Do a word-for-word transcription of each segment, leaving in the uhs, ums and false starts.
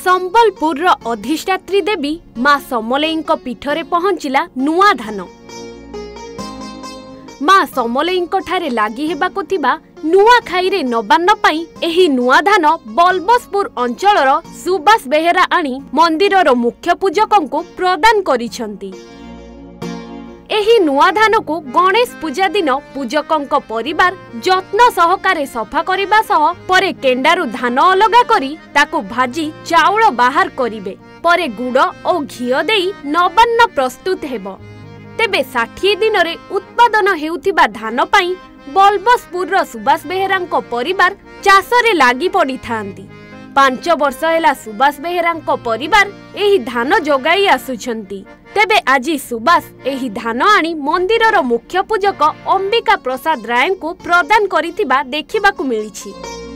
संबलपुर अधिष्ठात्री देवी मां समलेई पीठरे पहुंचला नुआ धान। मां समलेई ठारे लागी हेबाकु थिबा नुआ खाईरे नबान्न पाई एही नुआ धान बलबसपुर अंचलर सुबास बेहेरा आनी मंदिरर मुख्य पूजकंकु प्रदान करिसंती। एही नुआ धान को गणेश पूजा दिन पूजकंक परिवार जत्न सहकारे सफा करिबा सह परे केंडारु धान अलगा करी ताकु भाजी चाउल बाहर करिवे। परे गुड़ और घिओ देई नबान्न प्रस्तुत हेबो। तेबे साठ दिन रे उत्पादन हेउथिबा धान पाई बलबसपुर सुबास बेहेरांको परिवार चाषरे लागी पड़ी थांती। पांच वर्ष हेला सुबास बेहेरांको परिवार एही धान जोगाई आसुछंती। तेबे आजी सुबास एही धान आनी मंदिरर मुख्य पूजक अंबिका प्रसाद राय को प्रदान करिथिबा देखिबाकु मिलिछि।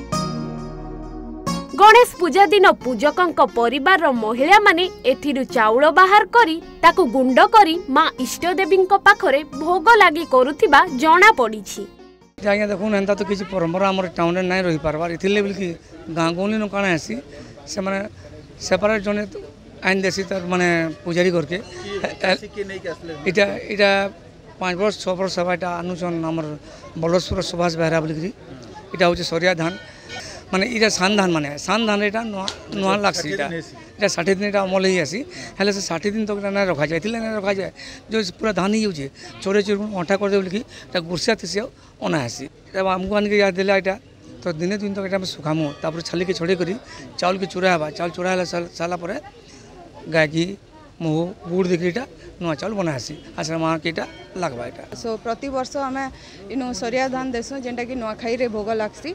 गणेश पूजा दिन पूजकंक परिवार रो महिला माने एथिरु चाउल बाहर करी ताकु गुंड करी मां इष्टदेवींक पाखरे भोग लागि करुथिबा जणा पड़िछि। आज्ञा देखुन एंता तो किसी परंपरा आम टाउन में नहीं रही पार्बार इथिले बोलिकी गाँ गहली न काଣା आसी से माने सेपरेट जने आईन देसी तर माने पूजारी करके इटा इटा पाँच वर्ष छः वर्ष हवा इटा अनुचन आमर बलबसपुर सुभाष बेहरा बोलिकी इटा हूँ सरिया धान माने इटा सान धान माने सान धान इटा नुआ नुआ लागसी इटा इटा षाठी दिन इटा अमल ही आसी हेले से षाठी दिन तक ना रखा जाए ना रखा जाए जो पूरा धान ही होचे चोरे चोर अंटा कर दे बोलिकी इटा गुरसिया थी अना आसी आमको आनिक याद दिला इटा तो दिने दिन तक इटा सुखामु तापर छाली के छोड़े करी चाउल के चूरा हवा चाउल चूरा है सारा पर गाय घी मुह गुड़ देखी इटा नुआ चाउल बनासी आश्रम माँ के लगवा इटा सो प्रति वर्ष आम इनु सरिया धान देसु जेनटा कि नुआखाई रे भोग लागसी।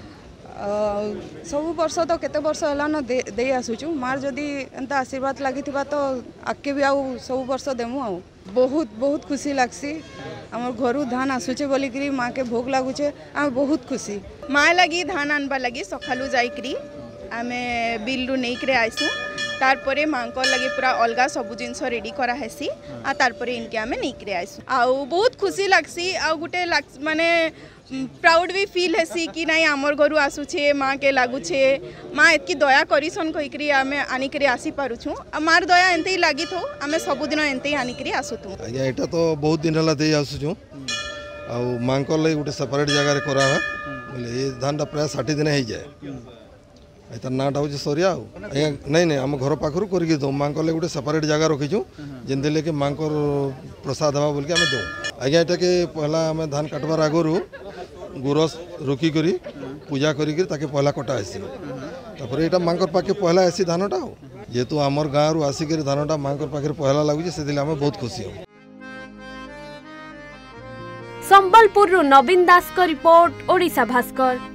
सब वर्ष तो केते वर्ष है न दे, दे आसुचु मार जदि एंता आशीर्वाद लगी तो आगे भी आउ सब वर्ष देमु आउ बहुत बहुत खुशी लागसी। आम घर धान आसुचे बोलिकी माँ के भोग लगुचे आम बहुत खुशी। माँ लगी धान आनबा लगी सकालू जाइकरी आम बिलू नहीं आसू तारपरे माँ को लगे पूरा अलगा सब जिन रेडी करा हेसी आ तारपरे इनके आम नहीं आसू आउ बहुत खुशी लागसी आ गोटे माने प्राउड भी फील हेसी कि नहीं आमर घर आसुचे माँ के लगुचे माँ एतकी दया करिसन कहीकि आम आनिक आसी पारुछु मार दया एंते ही लगी थो आम सबुदिन एंते ही आनिक आसुथु। आज्ञा एटा तो बहुत दिन है दे आसुछु आ माँ को लगे गोटे सेपरेट जगह करा है बोले धानटा प्राय षाठी दिन हो जाए तार नाटा हूँ सरिया आज्ञा नहीं नहीं आम घर पाखर करके दो माँ को लगे गोटे सेपरेट जगह रखीचु जेनदे कि माँ को प्रसाद हवा बोल के आम दो आज्ञा एटा के पहला आम धान काटबार आगरू गुरस रुकी करी पूजा करी ताके पहला कटा आसी तापर एटा मांकर पाखे पहला आसी धानटा जेहेतु आमर गाँव रु आसिक धानटा मांकर पाखे पहला लगुचे से आम बहुत खुशी हूँ। संबलपुर नवीन दास का रिपोर्ट ओडिशा भास्कर।